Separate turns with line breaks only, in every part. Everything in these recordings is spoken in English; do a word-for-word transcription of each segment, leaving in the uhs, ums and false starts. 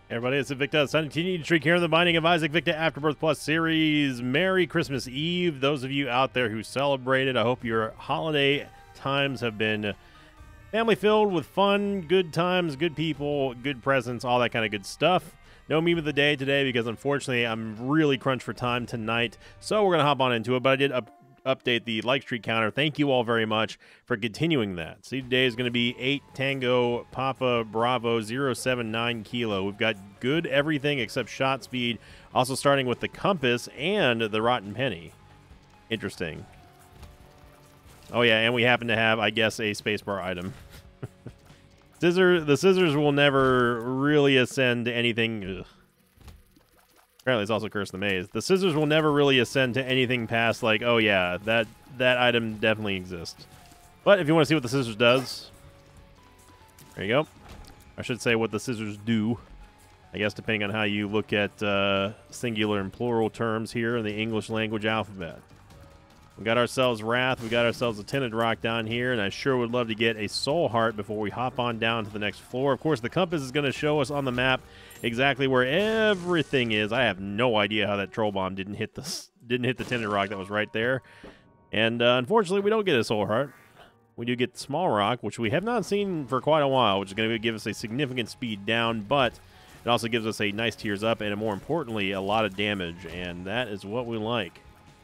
Everybody, it's Victa. It's time to continue to streak here in the Binding of Isaac Victa Afterbirth Plus series. Merry Christmas Eve. Those of you out there who celebrated, I hope your holiday times have been family-filled with fun, good times, good people, good presents, all that kind of good stuff. No meme of the day today because, unfortunately, I'm really crunched for time tonight, so we're going to hop on into it. But I did up update the like streak counter. Thank you all very much for continuing that. See, today is going to be eight Tango Papa Bravo zero seven nine Kilo. We've got good everything except shot speed. Also starting with the compass and the rotten penny. Interesting. Oh yeah, and we happen to have, I guess, a spacebar item. Scissor, the scissors will never really ascend to anything. Ugh. Apparently, it's also Curse the Maze. The scissors will never really ascend to anything past, like, oh yeah, that that item definitely exists. But if you want to see what the scissors does, there you go. I should say what the scissors do. I guess depending on how you look at uh, singular and plural terms here in the English language alphabet. We got ourselves Wrath. We got ourselves a Tinted Rock down here, and I sure would love to get a Soul Heart before we hop on down to the next floor. Of course, the compass is going to show us on the map exactly where everything is. I have no idea how that Troll Bomb didn't hit the didn't hit the Tinted Rock that was right there. And uh, unfortunately, we don't get a Soul Heart. We do get the Small Rock, which we have not seen for quite a while, which is going to give us a significant speed down, but it also gives us a nice tears up and, more importantly, a lot of damage, and that is what we like.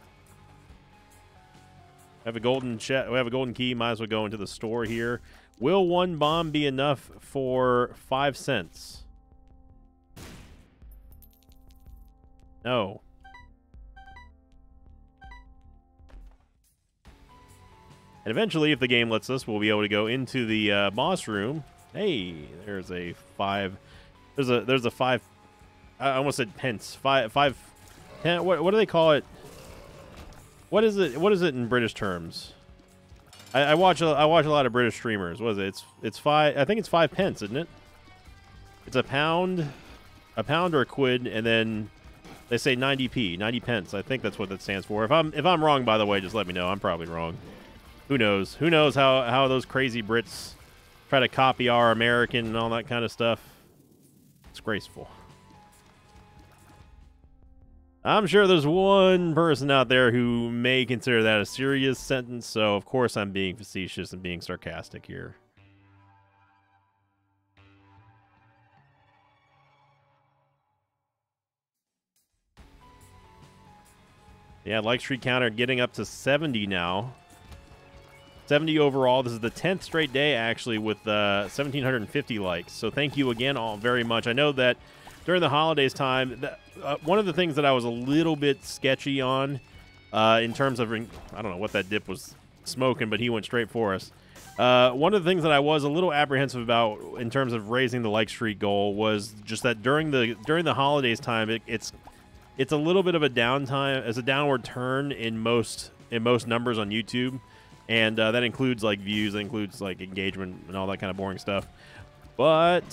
We have a golden ch- we have a golden key. Might as well go into the store here. Will one bomb be enough for five cents? No. And eventually, if the game lets us, we'll be able to go into the uh, boss room. Hey, there's a five. There's a there's a five. I almost said pence. Five five. Ten, what what do they call it? What is it? What is it in British terms? I, I watch a, I watch a lot of British streamers. What is it? It's it's five. I think it's five pence, isn't it? It's a pound, a pound or a quid, and then they say ninety p, ninety pence. I think that's what that stands for. If I'm if I'm wrong, by the way, just let me know. I'm probably wrong. Who knows? Who knows how how those crazy Brits try to copy our American and all that kind of stuff? It's graceful. I'm sure there's one person out there who may consider that a serious sentence, so of course I'm being facetious and being sarcastic here. Yeah, like streak counter getting up to seventy now. seventy overall. This is the tenth straight day, actually, with uh, one thousand seven hundred fifty likes. So thank you again all very much. I know that during the holidays time, that, uh, one of the things that I was a little bit sketchy on uh, in terms of, I don't know what that dip was smoking, but he went straight for us. Uh, one of the things that I was a little apprehensive about in terms of raising the like streak goal was just that during the during the holidays time, it, it's it's a little bit of a downtime, as a downward turn in most in most numbers on YouTube, and uh, that includes like views, that includes like engagement and all that kind of boring stuff. But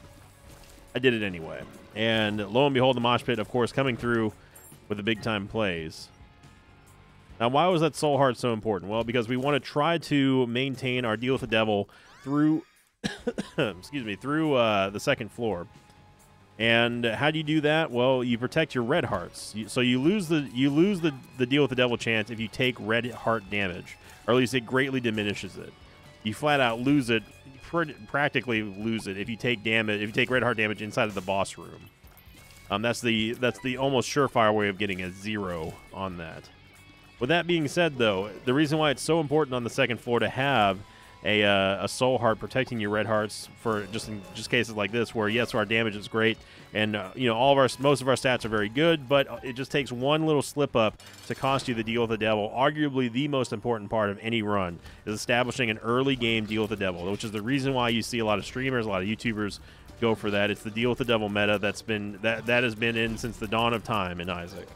I did it anyway. And lo and behold, the Mosh Pit, of course, coming through with the big-time plays. Now, why was that Soul Heart so important? Well, because we want to try to maintain our deal with the devil through, excuse me, through uh, the second floor. And how do you do that? Well, you protect your red hearts. You, so you lose the you lose the, the deal with the devil chance if you take red heart damage, or at least it greatly diminishes it. You flat out lose it. Practically lose it if you take damage if you take red heart damage inside of the boss room. Um, that's the that's the almost surefire way of getting a zero on that. With that being said, though, the reason why it's so important on the second floor to have a uh, a soul heart protecting your red hearts for just in just cases like this, where yes, our damage is great, and uh, you know all of our most of our stats are very good, but it just takes one little slip up to cost you the deal with the devil. Arguably, the most important part of any run is establishing an early game deal with the devil, which is the reason why you see a lot of streamers, a lot of YouTubers go for that. It's the deal with the devil meta that's been that that has been in since the dawn of time in Isaac,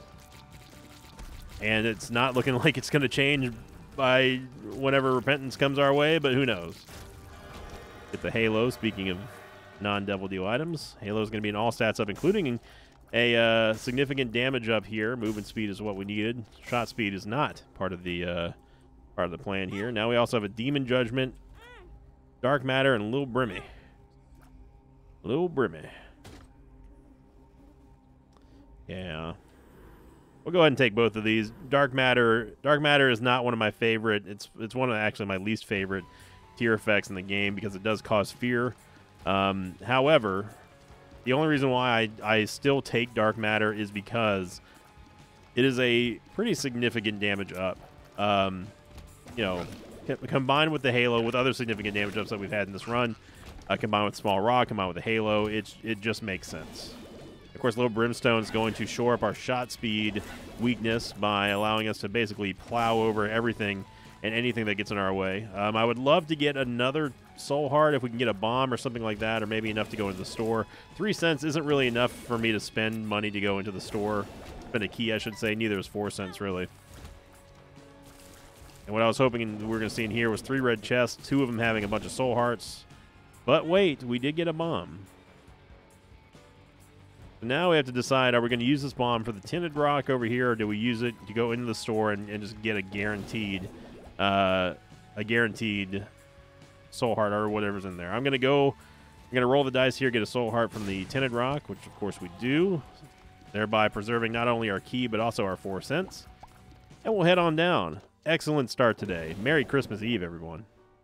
and it's not looking like it's going to change by whenever repentance comes our way, but who knows. Get the Halo, speaking of non-devil deal items. Halo is going to be an all stats up, including a uh, significant damage up here. Movement speed is what we needed. Shot speed is not part of the uh, part of the plan here. Now we also have a Demon Judgment, Dark Matter, and Lil Brimmy. Lil Brimmy. Yeah. We'll go ahead and take both of these. Dark Matter Dark Matter is not one of my favorite. It's it's one of actually my least favorite tier effects in the game because it does cause fear. Um, however, the only reason why I, I still take Dark Matter is because it is a pretty significant damage up. Um, you know, combined with the Halo, with other significant damage ups that we've had in this run, uh, combined with Small Rock, combined with the Halo, it, it just makes sense. Of course, Little Brimstone is going to shore up our shot speed weakness by allowing us to basically plow over everything and anything that gets in our way. Um, I would love to get another Soul Heart if we can get a bomb or something like that, or maybe enough to go into the store. Three cents isn't really enough for me to spend money to go into the store. Spend a key, I should say. Neither is four cents, really. And what I was hoping we were going to see in here was three red chests, two of them having a bunch of Soul Hearts. But wait, we did get a bomb. Now we have to decide, are we going to use this bomb for the tinted rock over here, or do we use it to go into the store and, and just get a guaranteed uh, a guaranteed Soul Heart or whatever's in there? I'm going to go, I'm going to roll the dice here, get a Soul Heart from the tinted rock, which of course we do, thereby preserving not only our key but also our four cents. And we'll head on down. Excellent start today. Merry Christmas Eve, everyone.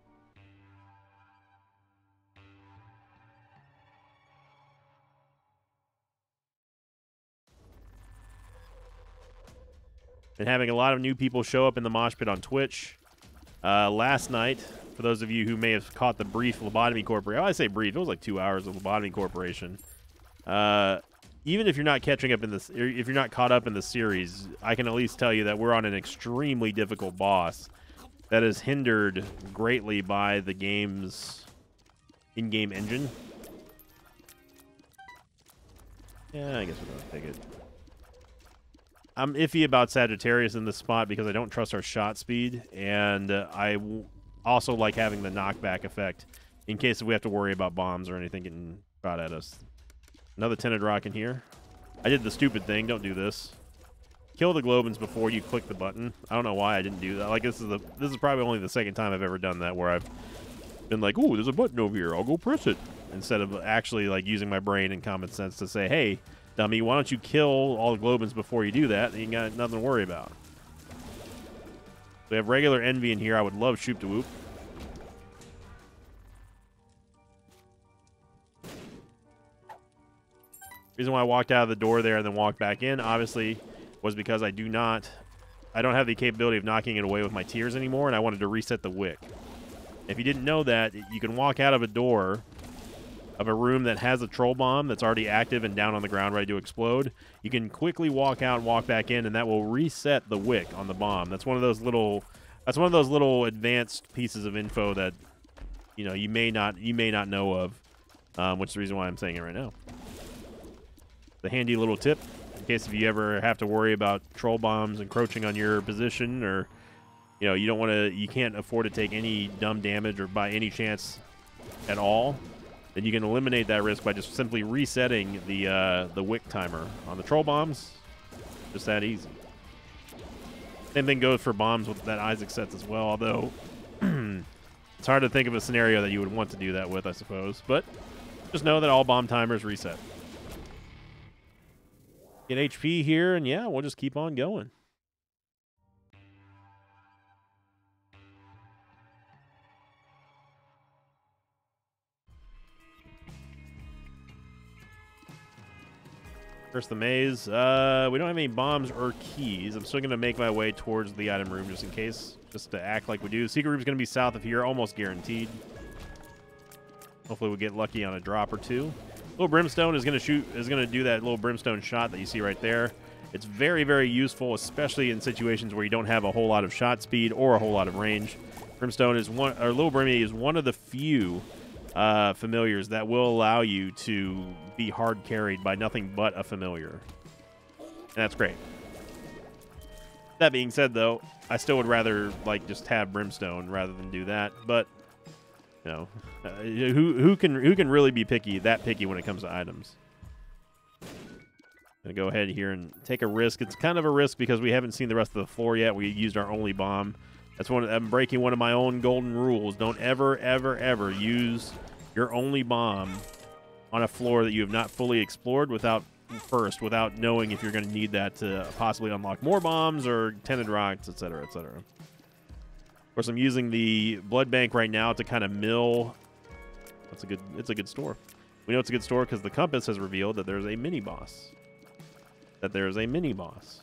And having a lot of new people show up in the mosh pit on Twitch. Uh, last night, for those of you who may have caught the brief Lobotomy Corporation, I say brief, it was like two hours of Lobotomy Corporation. Uh, even if you're not catching up in this, if you're not caught up in the series, I can at least tell you that we're on an extremely difficult boss that is hindered greatly by the game's in-game engine. Yeah, I guess we're gonna take it. I'm iffy about Sagittarius in this spot because I don't trust our shot speed, and uh, I w also like having the knockback effect in case we have to worry about bombs or anything getting shot at us. Another tinted rock in here. I did the stupid thing. Don't do this. Kill the Globins before you click the button. I don't know why I didn't do that. Like this is the this is probably only the second time I've ever done that where I've been like, "Ooh, there's a button over here. I'll go press it," instead of actually like using my brain and common sense to say, "Hey, dummy, why don't you kill all the Globins before you do that? Then you got nothing to worry about." We have regular Envy in here. I would love Shoop to Whoop. Reason why I walked out of the door there and then walked back in, obviously, was because I do not, I don't have the capability of knocking it away with my tears anymore, and I wanted to reset the wick. If you didn't know that, you can walk out of a door of a room that has a troll bomb that's already active and down on the ground ready to explode. You can quickly walk out and walk back in, and that will reset the wick on the bomb. That's one of those little, that's one of those little advanced pieces of info that, you know, you may not, you may not know of, um, which is the reason why I'm saying it right now. The handy little tip in case if you ever have to worry about troll bombs encroaching on your position, or you know you don't want to, you can't afford to take any dumb damage or by any chance at all, then you can eliminate that risk by just simply resetting the uh, the wick timer on the troll bombs. Just that easy. Same thing goes for bombs with that Isaac sets as well. Although it's hard to think of a scenario that you would want to do that with, I suppose. But just know that all bomb timers reset. Get H P here, and yeah, we'll just keep on going. First, the maze. Uh, we don't have any bombs or keys. I'm still going to make my way towards the item room just in case, just to act like we do. The secret room is going to be south of here, almost guaranteed. Hopefully we'll get lucky on a drop or two. Little Brimstone is going to shoot, is going to do that little Brimstone shot that you see right there. It's very, very useful, especially in situations where you don't have a whole lot of shot speed or a whole lot of range. Brimstone is one, or Little Brimmy is one of the few uh, familiars that will allow you to be hard carried by nothing but a familiar. And that's great. That being said, though, I still would rather like just have Brimstone rather than do that. But you know, uh, who who can who can really be picky that picky when it comes to items? Gonna go ahead here and take a risk. It's kind of a risk because we haven't seen the rest of the floor yet. We used our only bomb. That's one. I'm breaking one of my own golden rules. Don't ever, ever, ever use your only bomb on a floor that you have not fully explored without first without knowing if you're going to need that to possibly unlock more bombs or tinted rocks, et cetera, et cetera. Of course, I'm using the blood bank right now to kind of mill. That's a good. It's a good store. We know it's a good store because the compass has revealed that there's a mini boss. That there's a mini boss.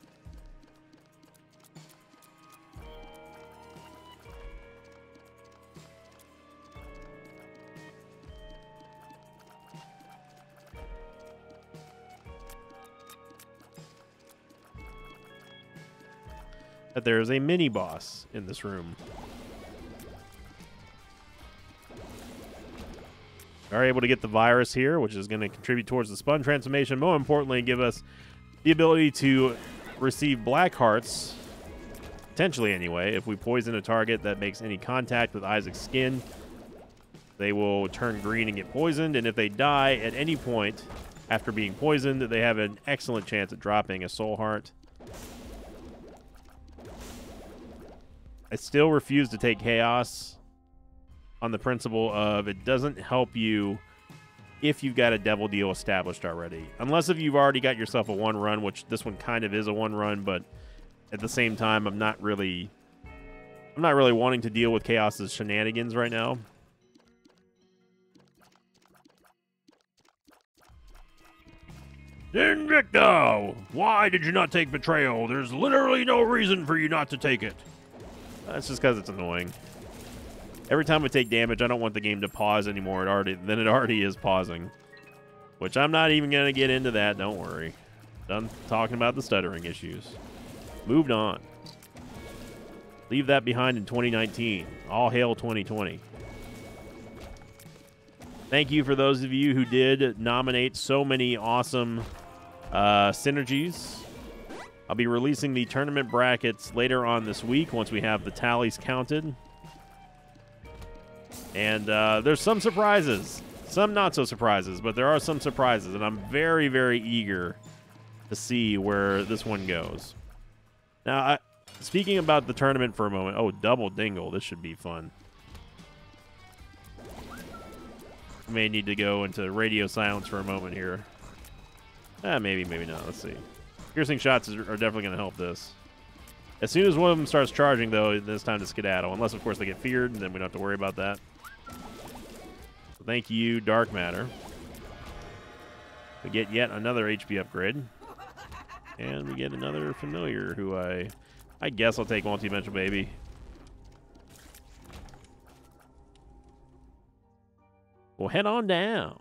That there is a mini boss in this room. We are able to get the virus here, which is going to contribute towards the Spun transformation. More importantly, give us the ability to receive black hearts, potentially anyway. If we poison a target that makes any contact with Isaac's skin, they will turn green and get poisoned. And if they die at any point after being poisoned, they have an excellent chance at dropping a soul heart. I still refuse to take Chaos on the principle of it doesn't help you if you've got a devil deal established already. Unless if you've already got yourself a one run, which this one kind of is a one run, but at the same time, I'm not really I'm not really wanting to deal with Chaos's shenanigans right now. Invicto! Why did you not take Betrayal? There's literally no reason for you not to take it. That's just because it's annoying. Every time I take damage, I don't want the game to pause anymore. It already, then it already is pausing. Which I'm not even going to get into that. Don't worry. Done talking about the stuttering issues. Moved on. Leave that behind in twenty nineteen. All hail twenty twenty. Thank you for those of you who did nominate so many awesome uh, synergies. I'll be releasing the tournament brackets later on this week once we have the tallies counted. And uh, there's some surprises. Some not so surprises, but there are some surprises. And I'm very, very eager to see where this one goes. Now, I, speaking about the tournament for a moment. Oh, double dingle. This should be fun. I may need to go into radio silence for a moment here. Ah, maybe, maybe not. Let's see. Piercing shots is, are definitely going to help this. As soon as one of them starts charging, though, it's time to skedaddle. Unless, of course, they get feared, and then we don't have to worry about that. So thank you, Dark Matter. We get yet another H P upgrade. And we get another familiar who I... I guess I'll take Multi-Dimensional Baby. We'll head on down.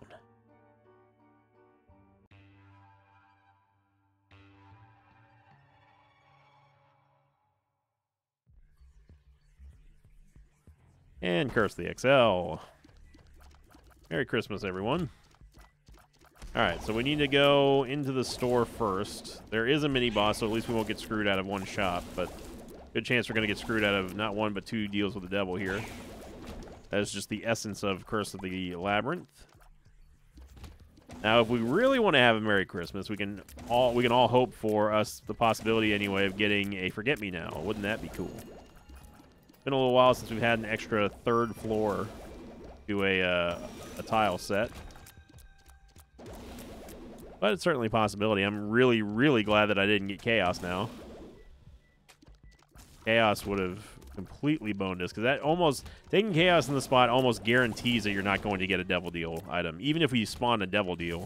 And Curse the X L. Merry Christmas, everyone. Alright, so we need to go into the store first. There is a mini-boss, so at least we won't get screwed out of one shop, but good chance we're going to get screwed out of not one, but two deals with the devil here. That is just the essence of Curse of the Labyrinth. Now, if we really want to have a Merry Christmas, we can all we can all hope for us the possibility, anyway, of getting a Forget-Me-Now. Wouldn't that be cool? It's been a little while since we've had an extra third floor to a, uh, a tile set. But it's certainly a possibility. I'm really, really glad that I didn't get Chaos now. Chaos would have completely boned us, because that almost... Taking Chaos in the spot almost guarantees that you're not going to get a Devil Deal item, even if we spawn a Devil Deal.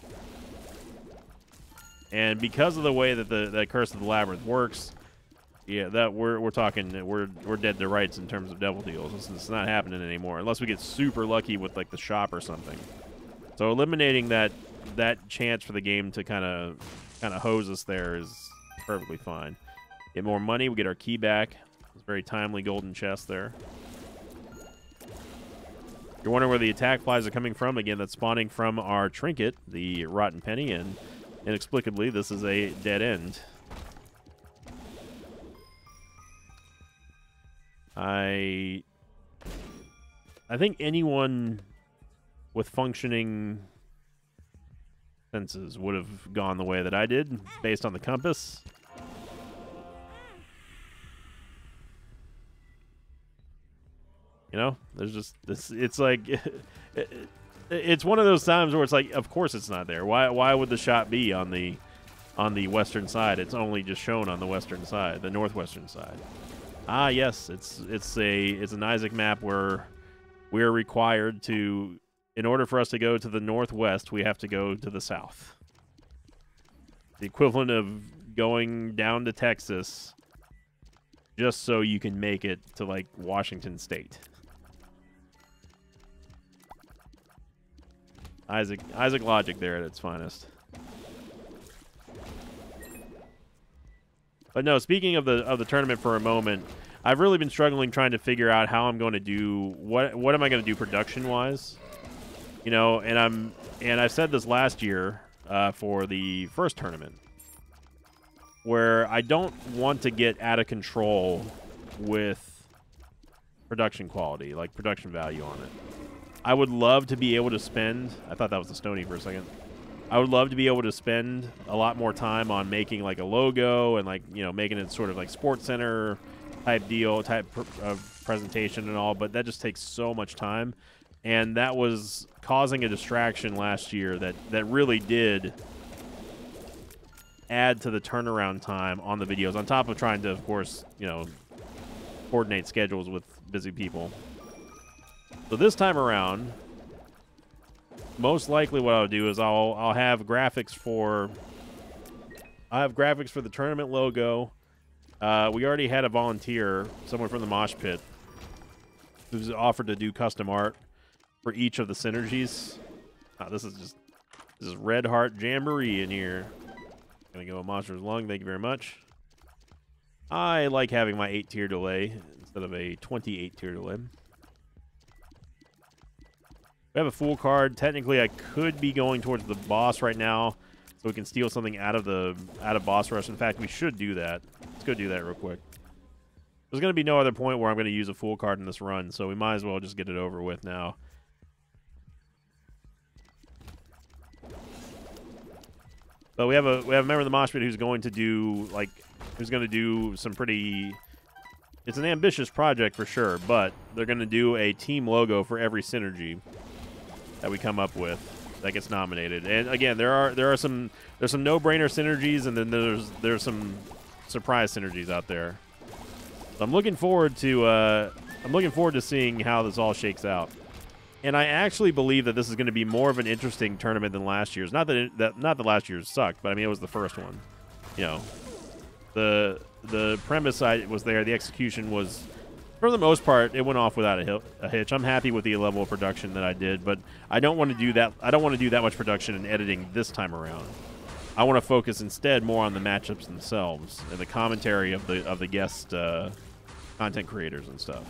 And because of the way that the that Curse of the Labyrinth works... Yeah, that we're we're talking we're we're dead to rights in terms of devil deals. It's, it's not happening anymore unless we get super lucky with like the shop or something. So eliminating that that chance for the game to kind of kind of hose us there is perfectly fine. Get more money, we get our key back. It's a very timely golden chest there. You're wondering where the attack flies are coming from. Again, that's spawning from our trinket, the Rotten Penny, and inexplicably this is a dead end. I I think anyone with functioning senses would have gone the way that I did, based on the compass. You know, there's just this. It's like it's one of those times where it's like, of course it's not there. Why why would the shot be on the on the western side? It's only just shown on the western side, the northwestern side. Ah, yes, it's it's a it's an Isaac map where we're required to, in order for us to go to the northwest, we have to go to the south. The equivalent of going down to Texas just so you can make it to, like, Washington State. Isaac Isaac logic there at its finest. But no, speaking of the of the tournament for a moment, I've really been struggling trying to figure out how I'm going to do what what am I going to do production wise, you know. And I'm and I said this last year uh, for the first tournament, where I don't want to get out of control with production quality, like production value on it. I would love to be able to spend. I thought that was the Stony for a second. I would love to be able to spend a lot more time on making like a logo and like, you know, making it sort of like Sports Center type deal, type of presentation and all, but that just takes so much time. And that was causing a distraction last year that, that really did add to the turnaround time on the videos, on top of trying to, of course, you know, coordinate schedules with busy people. So this time around, most likely what I'll do is I'll I'll have graphics for I have graphics for the tournament logo. Uh, we already had a volunteer, someone from the Mosh Pit, who's offered to do custom art for each of the synergies. Oh, this is just this is Red Heart Jamboree in here. Gonna go with Monster's Lung. Thank you very much. I like having my eight tier delay instead of a twenty-eight tier delay. We have a full card. Technically, I could be going towards the boss right now, so we can steal something out of the out of boss rush. In fact, we should do that. Let's go do that real quick. There's going to be no other point where I'm going to use a full card in this run, so we might as well just get it over with now. But we have a we have a member of the Mosh Pit who's going to do like who's going to do some pretty. It's an ambitious project for sure, but they're going to do a team logo for every synergy that we come up with that gets nominated. And again, there are there are some there's some no-brainer synergies, and then there's there's some surprise synergies out there. So I'm looking forward to uh, I'm looking forward to seeing how this all shakes out. And I actually believe that this is going to be more of an interesting tournament than last year's. Not that it, that not that last year's sucked, but I mean it was the first one. You know, the the premise I was there, the execution was. For the most part, it went off without a, a hitch. I'm happy with the level of production that I did, but I don't want to do that. I don't want to do that much production and editing this time around. I want to focus instead more on the matchups themselves and the commentary of the of the guest uh, content creators and stuff.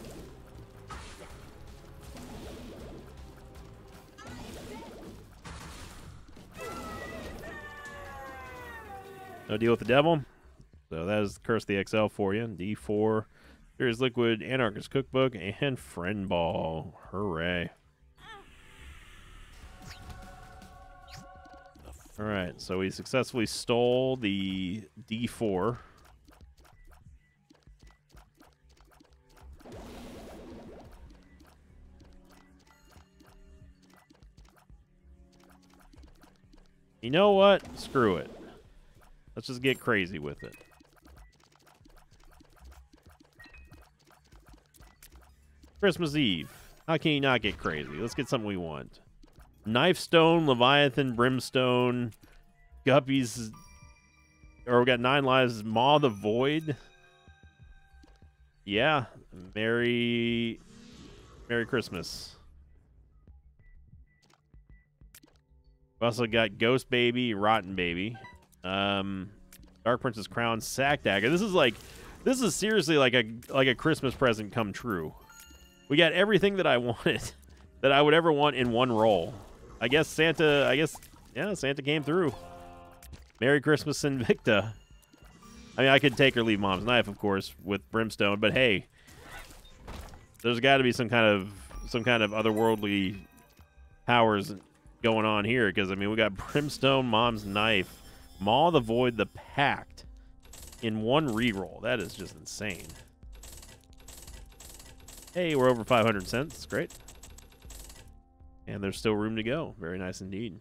No deal with the devil. So that is Curse the X L for you. D four. Here's Liquid, Anarchist Cookbook, and Friend Ball. Hooray. Alright, so we successfully stole the D four. You know what? Screw it. Let's just get crazy with it. Christmas Eve. How can you not get crazy? Let's get something we want. Knife Stone, Leviathan, Brimstone, Guppies. Or we got nine lives. Maw the Void. Yeah. Merry Merry Christmas. We also got Ghost Baby, Rotten Baby. Um Dark Princess Crown, Sack Dagger. This is like this is seriously like a like a Christmas present come true. We got everything that I wanted, that I would ever want in one roll. I guess Santa, I guess, yeah, Santa came through. Merry Christmas, Invicta. I mean, I could take or leave Mom's Knife, of course, with Brimstone, but hey, there's got to be some kind of some kind of otherworldly powers going on here, because I mean, we got Brimstone, Mom's Knife, Maw the Void, the Pact in one reroll. That is just insane. Hey, we're over five hundred cents. Great. And there's still room to go. Very nice indeed.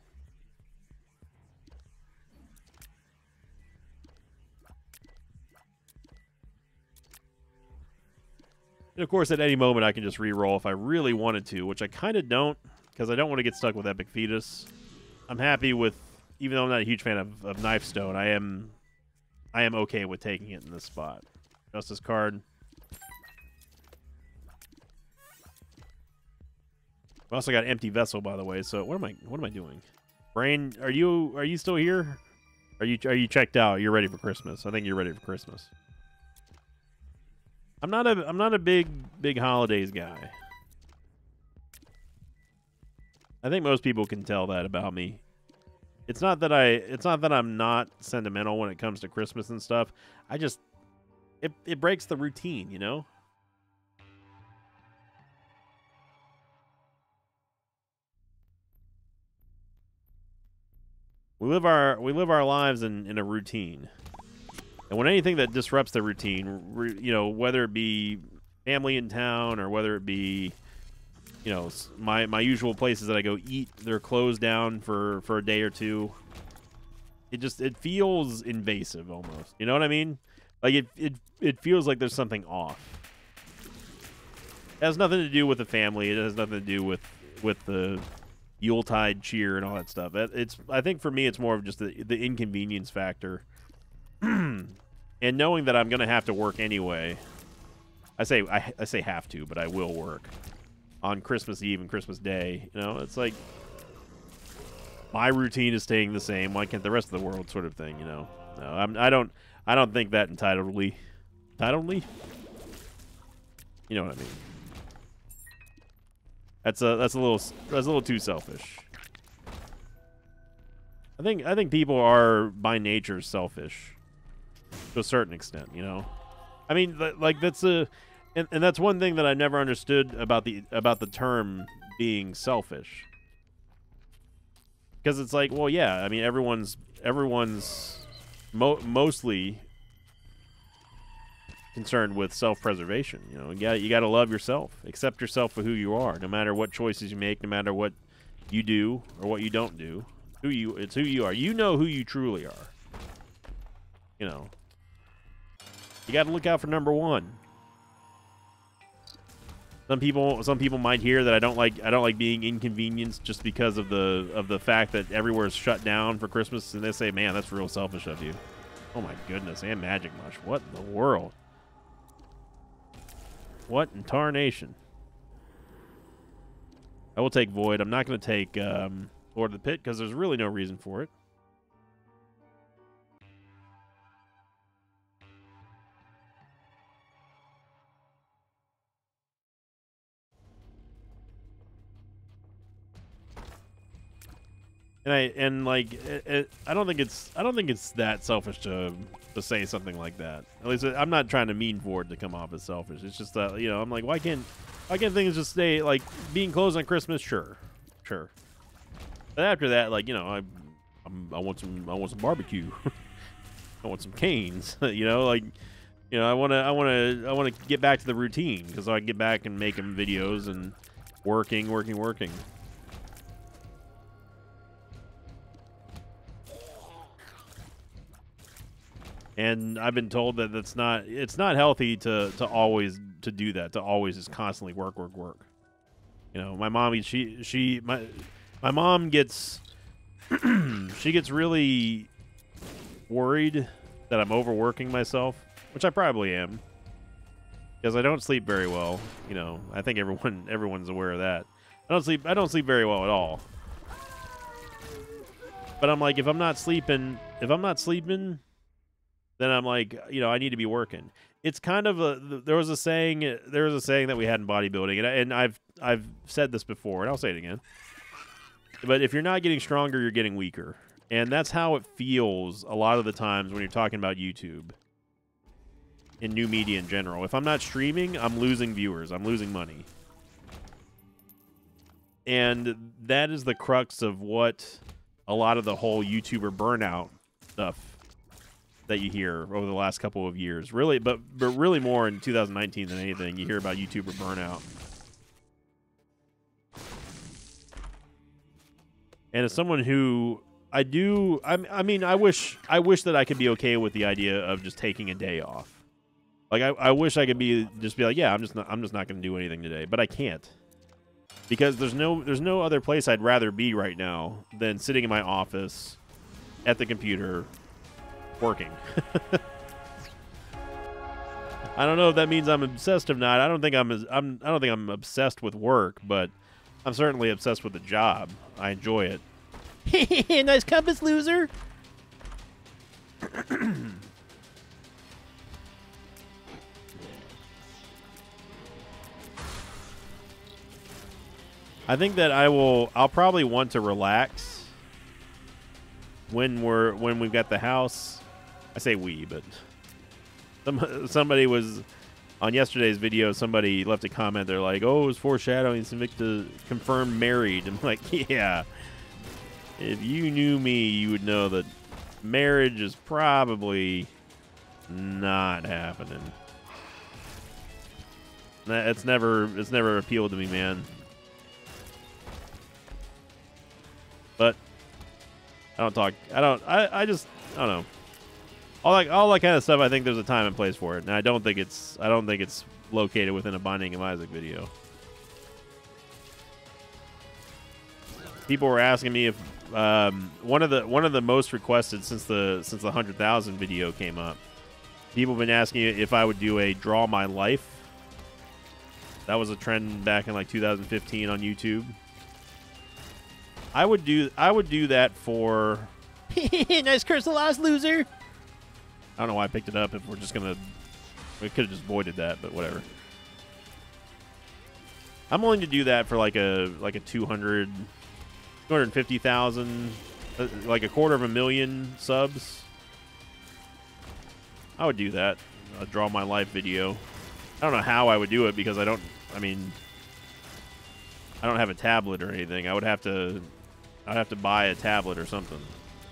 And of course, at any moment, I can just re-roll if I really wanted to, which I kind of don't, because I don't want to get stuck with Epic Fetus. I'm happy with, even though I'm not a huge fan of, of Knife Stone, I am, I am okay with taking it in this spot. Justice card. I also got Empty Vessel, by the way. So what am I? What am I doing? Brain, are you are you still here? Are you are you checked out? You're ready for Christmas. I think you're ready for Christmas. I'm not a I'm not a big big holidays guy. I think most people can tell that about me. It's not that I it's not that I'm not sentimental when it comes to Christmas and stuff. I just it it breaks the routine, you know? We live our we live our lives in, in a routine. And when anything that disrupts the routine, re, you know, whether it be family in town or whether it be, you know, my my usual places that I go eat, they're closed down for, for a day or two. It just it feels invasive almost. You know what I mean? Like it it it feels like there's something off. It has nothing to do with the family. It has nothing to do with with the Yuletide cheer and all that stuff. It, it's I think for me it's more of just the the inconvenience factor. And knowing that I'm going to have to work anyway, I say I, I say have to, but I will work on Christmas Eve and Christmas Day. You know, it's like my routine is staying the same. Why can't the rest of the world, sort of thing? You know, no, I'm, I don't I don't think that entitledly, entitledly. You know what I mean? That's a that's a little that's a little too selfish. I think I think people are by nature selfish. To a certain extent, you know, I mean, like that's a, and, and that's one thing that I never understood about the about the term being selfish. Because it's like, well, yeah, I mean, everyone's everyone's mo mostly concerned with self-preservation. You know, you got you got to love yourself, accept yourself for who you are, no matter what choices you make, no matter what you do or what you don't do. Who you, it's who you are. You know who you truly are. You know. You got to look out for number one. Some people, some people might hear that I don't like, I don't like being inconvenienced just because of the of the fact that everywhere is shut down for Christmas, and they say, "Man, that's real selfish of you." Oh my goodness, and Magic Mush, what in the world? What in tarnation? I will take Void. I'm not going to take um, Lord of the Pit because there's really no reason for it. And I and like it, it, I don't think it's I don't think it's that selfish to to say something like that. At least I'm not trying to mean for it to come off as selfish. It's just that, you know, I'm like, why can't why can't things just stay like being closed on Christmas? Sure, sure. But after that, like, you know, I I'm, I want some I want some barbecue. I want some canes. You know, like, you know, I want to I want to I want to get back to the routine because I can get back and making videos and working, working, working. And I've been told that that's not it's not healthy to to always to do that, to always just constantly work work work. You know, my mommy she she my my mom gets she gets really worried that I'm overworking myself, which I probably am. Because I don't sleep very well, you know. I think everyone everyone's aware of that. I don't sleep I don't sleep very well at all. But I'm like, if I'm not sleeping, if I'm not sleeping then I'm like, you know, I need to be working. It's kind of a, there was a saying, there was a saying that we had in bodybuilding, and, I, and I've, I've said this before, and I'll say it again. But if you're not getting stronger, you're getting weaker. And that's how it feels a lot of the times when you're talking about YouTube and new media in general. If I'm not streaming, I'm losing viewers. I'm losing money. And that is the crux of what a lot of the whole YouTuber burnout stuff that you hear over the last couple of years, really, but but really more in two thousand nineteen than anything. You hear about YouTuber burnout. And as someone who I do, I, I mean, I wish, I wish that I could be okay with the idea of just taking a day off. Like I, I wish I could be just be like, yeah, I'm just not, I'm just not going to do anything today, but I can't because there's no, there's no other place I'd rather be right now than sitting in my office at the computer working. I don't know if that means I'm obsessed or not. I don't think I'm, I'm, I don't think I'm obsessed with work, but I'm certainly obsessed with the job. I enjoy it. Nice compass, loser. I think that I will. I'll probably want to relax when we're when we've got the house. I say we, but some, somebody was on yesterday's video. Somebody left a comment. They're like, "Oh, it was foreshadowing Sinvicta confirmed married." I'm like, "Yeah. If you knew me, you would know that marriage is probably not happening." It's never. It's never appealed to me, man. But I don't talk. I don't. I. I just. I don't know. All that. All that kind of stuff. I think there's a time and place for it, and I don't think it's. I don't think it's located within a Binding of Isaac video. People were asking me if um, one of the one of the most requested since the since the hundred thousand video came up. People have been asking if I would do a draw my life. That was a trend back in like two thousand fifteen on YouTube. I would do I would do that for nice curse the last loser. I don't know why I picked it up if we're just gonna we could have just voided that, but whatever. I'm willing to do that for like a like a two hundred two hundred fifty thousand like a quarter of a million subs. I would do that. A draw my life video. I don't know how I would do it because I don't I mean I don't have a tablet or anything. I would have to I'd have to buy a tablet or something.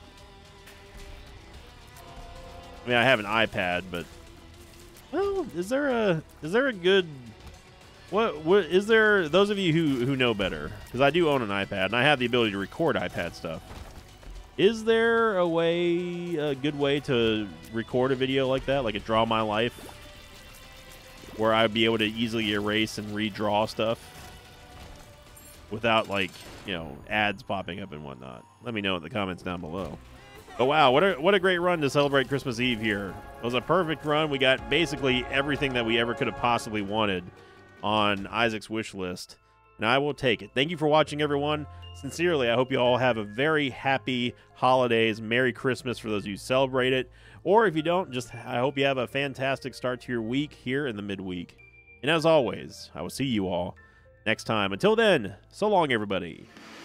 I mean, I have an iPad, but well, is there a is there a good what what is there those of you who who know better, because I do own an iPad and I have the ability to record iPad stuff. Is there a way a good way to record a video like that, like a draw my life, where I'd be able to easily erase and redraw stuff without, like, you know, ads popping up and whatnot? Let me know in the comments down below. But wow, what a, what a great run to celebrate Christmas Eve here. It was a perfect run. We got basically everything that we ever could have possibly wanted on Isaac's wish list, and I will take it. Thank you for watching, everyone. Sincerely, I hope you all have a very happy holidays. Merry Christmas for those of you who celebrate it. Or if you don't, just I hope you have a fantastic start to your week here in the midweek. And as always, I will see you all next time. Until then, so long, everybody.